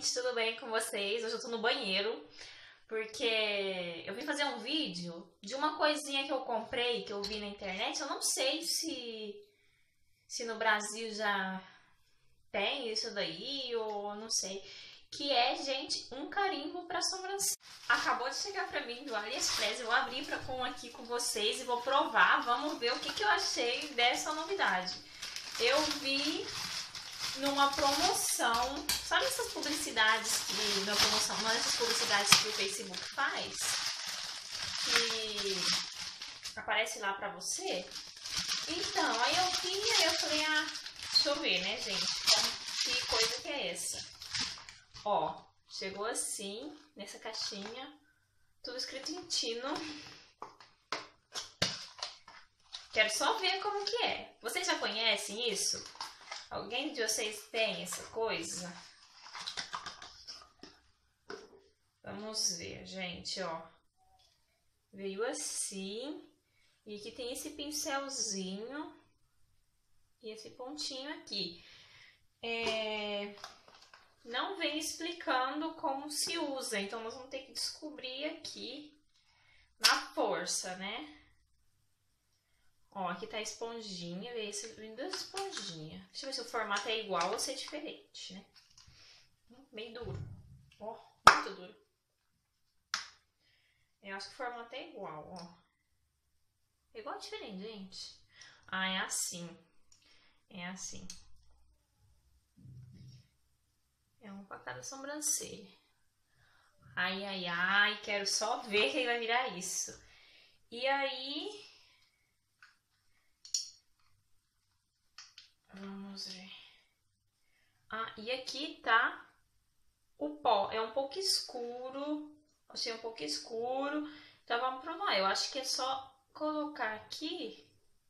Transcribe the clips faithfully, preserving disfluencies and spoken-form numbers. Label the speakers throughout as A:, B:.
A: gente, tudo bem com vocês? Hoje eu tô no banheiro, porque eu vim fazer um vídeo de uma coisinha que eu comprei, que eu vi na internet. Eu não sei se, se no Brasil já tem isso daí, ou não sei. Que é, gente, um carimbo pra sobrancelha. Acabou de chegar pra mim do AliExpress, eu vou abrir pra, com, aqui com vocês e vou provar. Vamos ver o que, que eu achei dessa novidade. Eu vi numa promoção, sabe essas publicidades que, na promoção, uma dessas publicidades que o Facebook faz, que aparece lá pra você? Então, aí eu vi, aí eu falei, ah, deixa eu ver, né, gente, que coisa que é essa? Ó, chegou assim, nessa caixinha, tudo escrito em tino. Quero só ver como que é. Vocês já conhecem isso? Alguém de vocês tem essa coisa? Vamos ver, gente, ó. Veio assim. E aqui tem esse pincelzinho. E esse pontinho aqui. É... Não vem explicando como se usa. Então, nós vamos ter que descobrir aqui na força, né? Ó, aqui tá a esponjinha, veio esse, vem duas esponjinhas. Deixa eu ver se o formato é igual ou se é diferente, né? Bem duro. Ó, muito duro. Eu acho que o formato é igual, ó. É igual ou diferente, gente? Ah, é assim. É assim. É um pra cada sobrancelha. Ai, ai, ai, quero só ver que vai virar isso. E aí... Vamos ver. Ah, e aqui tá o pó. É um pouco escuro. Achei um pouco escuro. Então vamos provar. Eu acho que é só colocar aqui.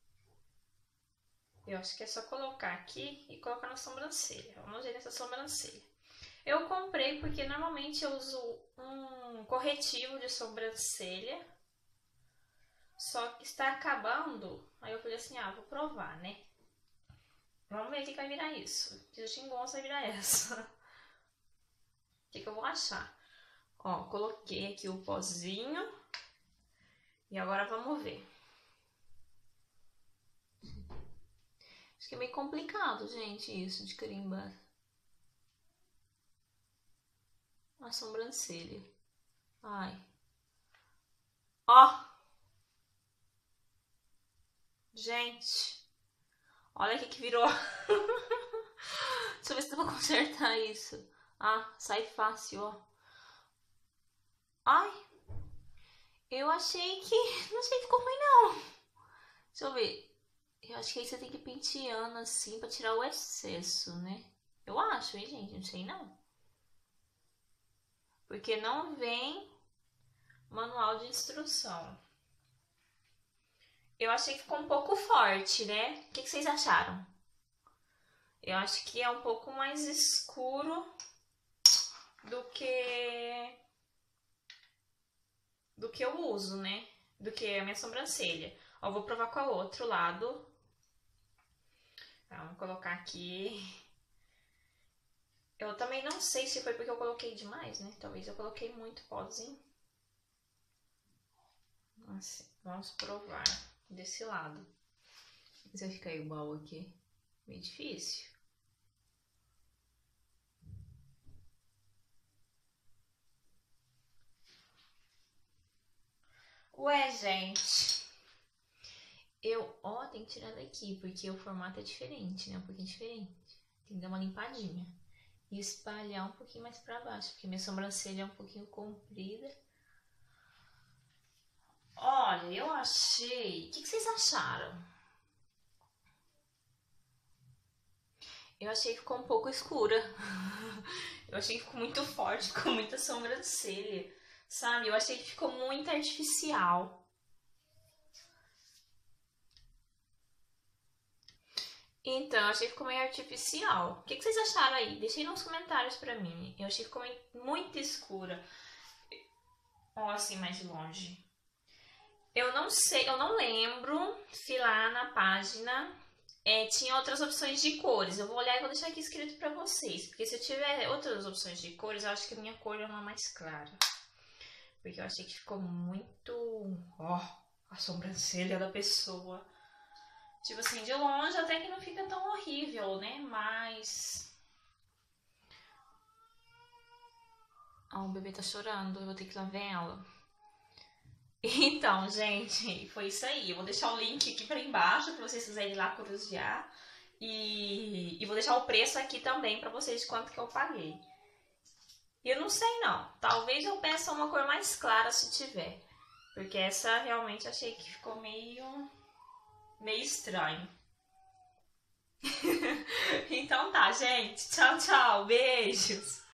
A: Eu acho que é só colocar aqui e colocar na sobrancelha. Vamos ver nessa sobrancelha. Eu comprei porque normalmente eu uso um corretivo de sobrancelha. Só que está acabando. Aí eu falei assim, ah, vou provar, né? Vamos ver o que vai virar isso. Se eu xingonça vai virar essa. O que, que eu vou achar? Ó, coloquei aqui o pozinho. E agora vamos ver. Acho que é meio complicado, gente, isso de carimbar a sobrancelha. Ai. Ó. Gente. Olha o que que virou. Deixa eu ver se eu vou consertar isso. Ah, sai fácil, ó. Ai. Eu achei que... Não achei que ficou ruim, não. Deixa eu ver. Eu acho que aí você tem que ir penteando assim pra tirar o excesso, né? Eu acho, hein, gente? Não sei, não. Porque não vem manual de instrução. Eu achei que ficou um pouco forte, né? O que, que vocês acharam? Eu acho que é um pouco mais escuro do que do que eu uso, né? Do que a minha sobrancelha. Ó, vou provar com o outro lado. Tá, vamos colocar aqui. Eu também não sei se foi porque eu coloquei demais, né? Talvez eu coloquei muito pozinho. Assim, vamos provar desse lado. Se vai ficar igual aqui, meio difícil. Ué, gente. Eu, ó, tem que tirar daqui, porque o formato é diferente, né? Um pouquinho diferente. Tem que dar uma limpadinha. E espalhar um pouquinho mais pra baixo, porque minha sobrancelha é um pouquinho comprida. Olha, eu achei... O que, que vocês acharam? Eu achei que ficou um pouco escura. Eu achei que ficou muito forte, ficou muita sobrancelha, sabe? Eu achei que ficou muito artificial. Então, eu achei que ficou meio artificial. O que, que vocês acharam aí? Deixem nos comentários pra mim. Eu achei que ficou muito escura. Ó, assim, mais de longe. Eu não sei, eu não lembro se lá na página é, tinha outras opções de cores. Eu vou olhar e vou deixar aqui escrito pra vocês. Porque se eu tiver outras opções de cores, eu acho que a minha cor é uma mais clara. Porque eu achei que ficou muito... Ó, a sobrancelha da pessoa. Tipo assim, de longe até que não fica tão horrível, né? Mas... Ó, o bebê tá chorando. Eu vou ter que ir lá ver ela. Então, gente, foi isso aí. Eu vou deixar o link aqui pra embaixo pra vocês quiserem ir lá curiosear. E, e vou deixar o preço aqui também pra vocês de quanto que eu paguei. E eu não sei não. Talvez eu peça uma cor mais clara se tiver. Porque essa realmente achei que ficou meio... meio estranho. Então tá, gente. Tchau, tchau. Beijos.